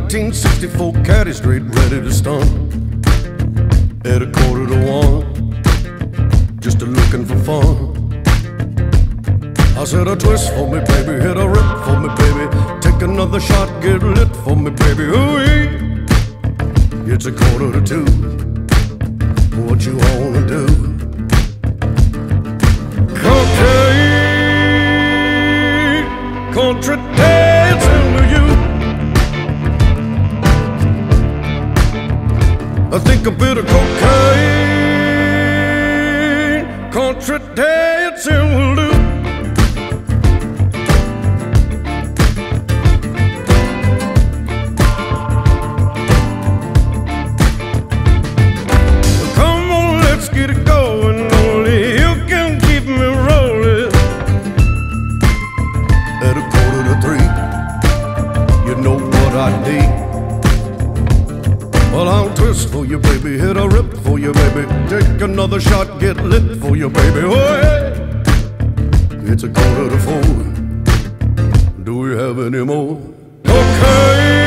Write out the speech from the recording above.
1964 caddy straight ready to stunt. At 1:45, just looking for fun. I said a twist for me, baby, hit a rip for me, baby. Take another shot, get lit for me, baby. Ooh-wee. It's 1:45. What you wanna do? Cocaine, country dancing with you. I think a bit of cocaine, country dancing will do. Come on, let's get it going. Only you can keep me rolling. At 2:45, you know what I need. Well, I'll twist for you, baby, hit a rip for you, baby. Take another shot, get lit for you, baby. Oh, yeah. It's 3:45. Do we have any more? Okay.